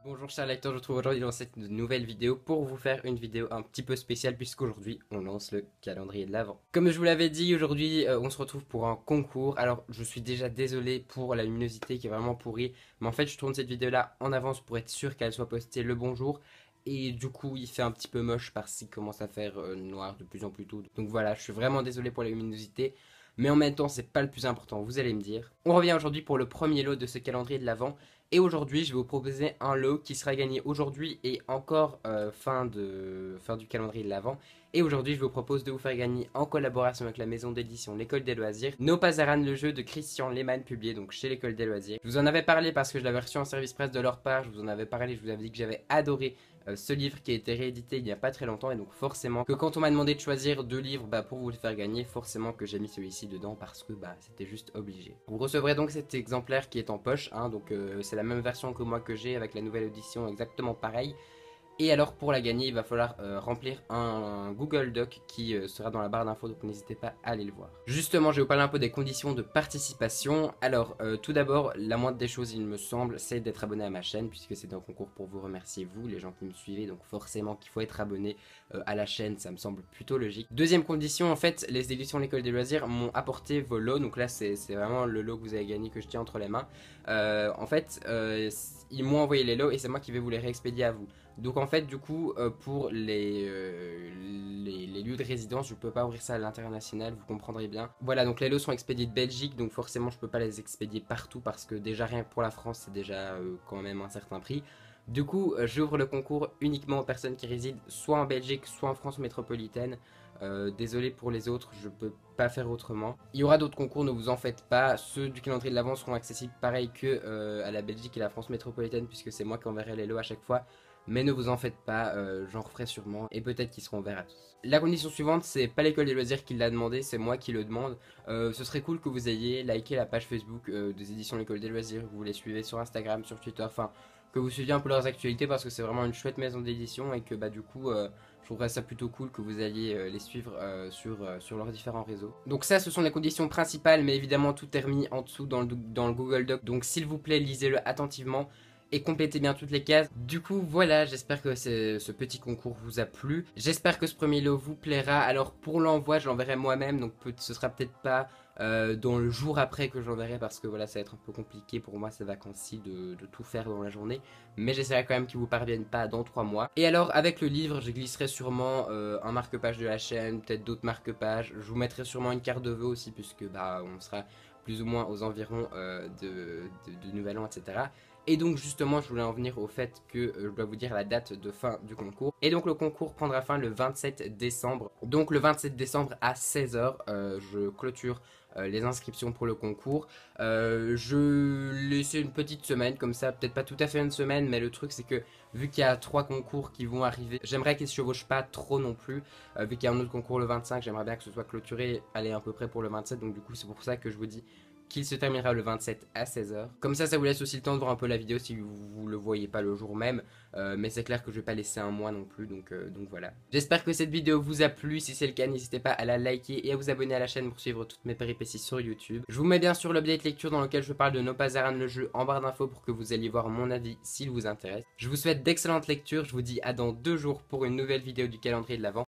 Bonjour chers lecteurs, je vous retrouve aujourd'hui dans cette nouvelle vidéo pour vous faire une vidéo un petit peu spéciale puisqu'aujourd'hui on lance le calendrier de l'Avent. Comme je vous l'avais dit, aujourd'hui on se retrouve pour un concours. Alors je suis déjà désolé pour la luminosité qui est vraiment pourrie, mais en fait je tourne cette vidéo là en avance pour être sûr qu'elle soit postée le bon jour. Et du coup il fait un petit peu moche parce qu'il commence à faire noir de plus en plus tôt. Donc voilà, je suis vraiment désolé pour la luminosité. Mais en même temps, c'est pas le plus important, vous allez me dire. On revient aujourd'hui pour le premier lot de ce calendrier de l'Avent. Et aujourd'hui, je vais vous proposer un lot qui sera gagné aujourd'hui et encore fin du calendrier de l'Avent. Et aujourd'hui, je vous propose de vous faire gagner en collaboration avec la maison d'édition L'École des Loisirs, No Pasaran, le jeu de Christian Lehmann, publié donc chez l'École des Loisirs. Je vous en avais parlé parce que je l'avais reçu en service presse de leur part. Je vous en avais parlé, je vous avais dit que j'avais adoré ce livre qui a été réédité il n'y a pas très longtemps. Et donc forcément que quand on m'a demandé de choisir deux livres pour vous le faire gagner, forcément que j'ai mis celui-ci dedans parce que c'était juste obligé. Vous recevrez donc cet exemplaire qui est en poche, donc c'est la même version que moi que j'ai avec la nouvelle édition exactement pareil. Et alors pour la gagner, il va falloir remplir un Google Doc qui sera dans la barre d'infos, donc n'hésitez pas à aller le voir. Justement, je vais vous parler un peu des conditions de participation. Alors tout d'abord, la moindre des choses, il me semble, c'est d'être abonné à ma chaîne, puisque c'est un concours pour vous remercier, vous, les gens qui me suivez, donc forcément qu'il faut être abonné à la chaîne, ça me semble plutôt logique. Deuxième condition, en fait, les éditions L'École des Loisirs m'ont apporté vos lots, donc là c'est vraiment le lot que vous avez gagné que je tiens entre les mains. En fait, ils m'ont envoyé les lots et c'est moi qui vais vous les réexpédier à vous. Donc en fait du coup pour les lieux de résidence je peux pas ouvrir ça à l'international, vous comprendrez bien. Voilà, donc les lots sont expédiés de Belgique, donc forcément je peux pas les expédier partout parce que déjà rien que pour la France c'est déjà quand même un certain prix. Du coup j'ouvre le concours uniquement aux personnes qui résident soit en Belgique soit en France métropolitaine. Désolé pour les autres, je peux pas faire autrement. Il y aura d'autres concours, ne vous en faites pas. Ceux du calendrier de l'Avent seront accessibles pareil que à la Belgique et la France métropolitaine puisque c'est moi qui enverrai les lots à chaque fois. Mais ne vous en faites pas, j'en referai sûrement et peut-être qu'ils seront ouverts à tous. La condition suivante, c'est pas l'école des loisirs qui l'a demandé, c'est moi qui le demande. Ce serait cool que vous ayez liké la page Facebook des éditions L'École des Loisirs, que vous les suivez sur Instagram, sur Twitter, enfin que vous suiviez un peu leurs actualités parce que c'est vraiment une chouette maison d'édition et que du coup je trouverais ça plutôt cool que vous alliez les suivre sur leurs différents réseaux. Donc ça ce sont les conditions principales, mais évidemment tout est remis en dessous dans le Google Doc, donc s'il vous plaît lisez-le attentivement et complétez bien toutes les cases. Du coup voilà, j'espère que ce petit concours vous a plu. J'espère que ce premier lot vous plaira. Alors pour l'envoi je l'enverrai moi-même, donc ce sera peut-être pas dans le jour après que j'enverrai parce que voilà ça va être un peu compliqué pour moi ces vacances-ci de tout faire dans la journée. Mais j'essaierai quand même qu'ils vous parviennent pas dans 3 mois. Et alors avec le livre je glisserai sûrement un marque-page de la chaîne, peut-être d'autres marque-pages. Je vous mettrai sûrement une carte de vœux aussi puisque on sera plus ou moins aux environs de Nouvel An, etc. Et donc justement je voulais en venir au fait que je dois vous dire la date de fin du concours. Et donc le concours prendra fin le 27 décembre. Donc le 27 décembre à 16h je clôture les inscriptions pour le concours. Je laisse une petite semaine comme ça, peut-être pas tout à fait une semaine, mais le truc c'est que vu qu'il y a 3 concours qui vont arriver, j'aimerais qu'ils se chevauchent pas trop non plus. Vu qu'il y a un autre concours le 25, j'aimerais bien que ce soit clôturé, aller à peu près pour le 27, donc du coup c'est pour ça que je vous dis qu'il se terminera le 27 à 16h. Comme ça vous laisse aussi le temps de voir un peu la vidéo si vous le voyez pas le jour même. Mais c'est clair que je vais pas laisser un mois non plus, donc voilà. J'espère que cette vidéo vous a plu. Si c'est le cas, n'hésitez pas à la liker et à vous abonner à la chaîne pour suivre toutes mes péripéties sur YouTube. Je vous mets bien sûr l'update lecture dans lequel je parle de No Pasaran, le jeu, en barre d'infos pour que vous alliez voir mon avis s'il vous intéresse. Je vous souhaite d'excellentes lectures. Je vous dis à dans 2 jours pour une nouvelle vidéo du calendrier de l'Avent.